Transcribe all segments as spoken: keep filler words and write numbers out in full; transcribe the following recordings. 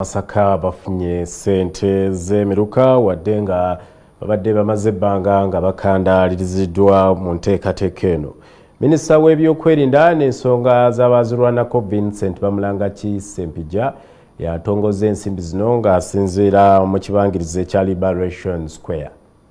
Masaka bafunye ssente z'emiruka wadde nga babadde bamaze ebbanga nga bakandaaliriziddwa mu nteekateeka eno. Minisita w'ebyokwerinda n'ensonga z'abaazirwanako Vincent Bamulangaki Ssempijja yatongoza ensimbi zino ng'asinziira mu kibangirizi ekya Liberation Square.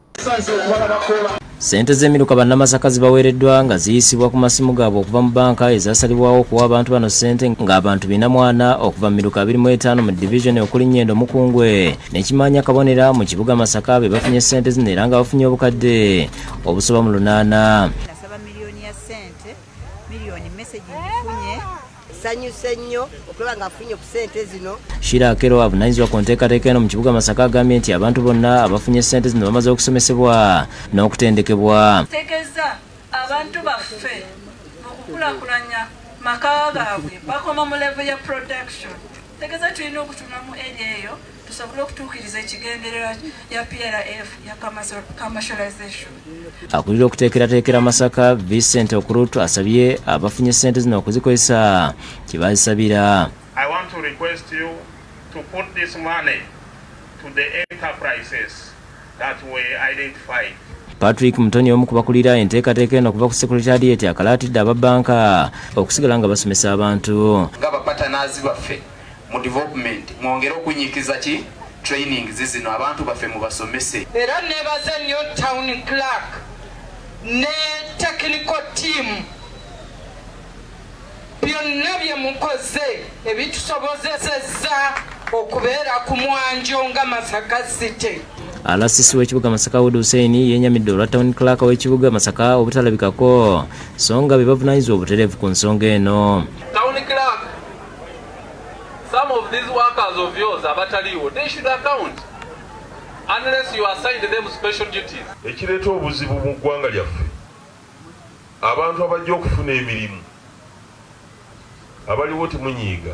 Ssente z'emiruka bannamasaka zibaweereddwa nga ziyisibwa ku masimu gaabwe okuva mu banka ezasalibwawo okuwa abantu bano ssente ng'abantu bina mwana okuva mu miruka abiri mu etaano mu division okuli Nnyendo Mukungwe n'Ekimaanya Kabonera mu kibuga Masaka be bafunye ssente zino era nga bafunye obukadde obusoba mu lunaana. Nasaba miliyoni ya ssente, miliyoni message ndifunye sanyuse nnyo okuba nga afunye ku ssente zino. Shira Akero avunaanyizibwa ku nteekateeka eno mu kibuga Masaka agambye nti abantu bonna abafunye ssente zino bamaze okusomesebwa n'okutendekebwa. Tegeza abantu baffe okukulaakulanya maka gaabwe bakoma mu level ya production. Tegeza tulina okutunamu eri eyo tusobole okutuukiriza ekigendererwa ya P R F ya commercialization. Akulira okuteekerateekera Masaka Vincent Okurutu asabye abafunye ssente zino okuzikozesa kibazisabira. I want to request you to put this money to the enterprises that were identified. Patrick Mutoni omu kubakulira enteekateeka eno okuva ku Secretariat Abakalaatidde ababanka okusigala nga basomesa abantu. Ng'abapatanazi baffe mu development mwongere okunyikiza ki training zizino abantu baffe mu basomese. Era nebaza nnyo town clerk ne technical team byonna bye mukoze ebitusobozesezza okubeera ku mwanjo nga Masaka City. Alasisi w'ekibuga Masaka Wood Hussein yenyamidde olwa town clerk w'ekibuga Masaka obutalabikako so nga be bavunaanyizibwa obutereevu ku nsonga eno. Town clerk, some of these workers of yours abataliwo, they should account unless you assign them special duties. Ekireeta obuzibu mu ggwanga lyaffe abantu abajja okufuna emirimu abaliwo temunyiiga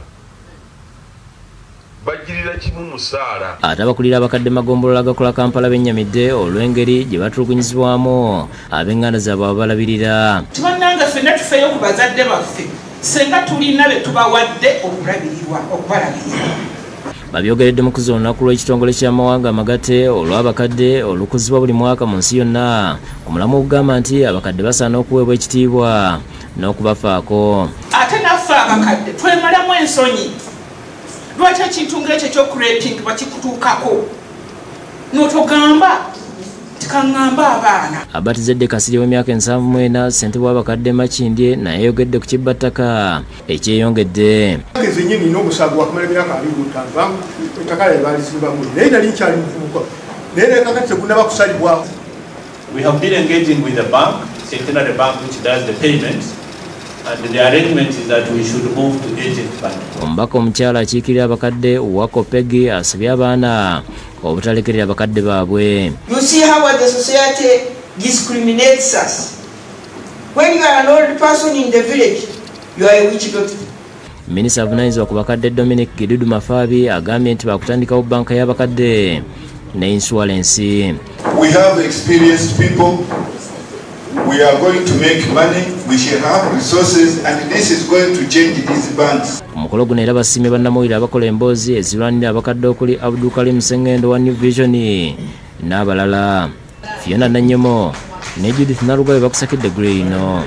bajjirira kimu musaala. Ate abakulira abakadde magombolola agakola Kampala bennyamidde olw'engeri gye batulugunyizibwamu ab'enganda zaabwe abalabirira. Tubannanga ffenna tufeeyo ku bazadde baffe senga tulina be tubawadde okulabirirwa okubalabirira. Babyogeredde mu kuzo olunaku lw'ekitongole ky'amawanga amagatte olw'abakadde olukuzibwa buli mwaka mu nsi yonna omulamu okugamba nti abakadde basaana okuweebwa ekitiibwa n'okubafaako. Ate naffe abakadde twemalamu ensonyi lwaki ekintu ng'ekyo ekyokureping bakikutuukako n'otogamba tikaŋŋamba abaana. Abatizedde Kasirye w'emyaka ensanvu mu ena ssente bw'abakadde Makindye naye yayogedde ku kibbattaka ekyeyongedde. Nze nnyini nina omusango wakumala emyaka abiri mu ttaano bangu ettaka lye baalizimbamu naye nali nkyali muvubuka naye nekakati tegunnaba kusalibwako. We have been engaging with the bank, Centenary Bank, which does the payments. And the arrangement is that we should move to agent bank. Omubaka omukyala akiikirira abakadde Wako Peggy asabye abaana obutalekerera abakadde baabwe. You see how the society discriminates us. When you are an old person in the village, you are a witch doctor. Minisita avunaanyizibwa ku bakadde Dominic Gidudu Mafabi agambye nti baakutandikawo banka y'abakadde ne insurance. We have experienced people. We are going to make money, we shall have resources, and this is going to change these banks. Omukolo guno era basiimye bannamawulire abakola emboozi ezirwanira abakadde okuli Abdul Karim Sengendo wa New Vision n'abalala. Fiona Nannyomo ne Judith Nalugabe bakusakidde Grey ino.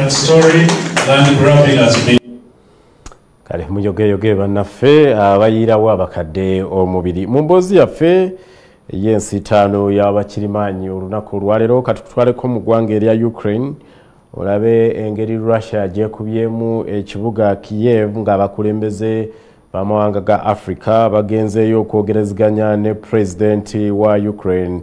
Kale muyogeyoge bannaffe abayirawo abakadde omubiri mu mboozi yaffe yensi ttaano y'abakirimaanyi olunaku olwaleero katutwaleko mu ggwanga erya Ukraine olabe engeri Russia gyekubyemu ekibuga Kiev ng'abakulembeze b'amawanga ga Africa bagenzeeyo okwogereziganya ne pulezidenti wa Ukraine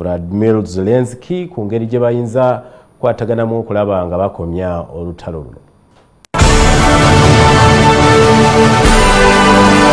Volodymyr Zelensky ku ngeri gye bayinza kwataganamu okulaba nga bakomya olutalo luno.